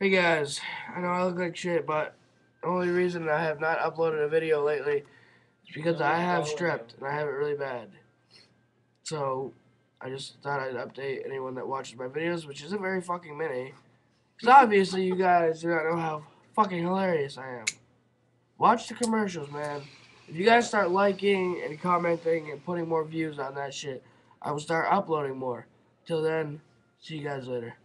Hey guys, I know I look like shit, but the only reason I have not uploaded a video lately is because I have strep and I have it really bad. So I just thought I'd update anyone that watches my videos, which isn't very fucking many. Because obviously you guys do not know how fucking hilarious I am. Watch the commercials, man. If you guys start liking and commenting and putting more views on that shit, I will start uploading more. Till then, see you guys later.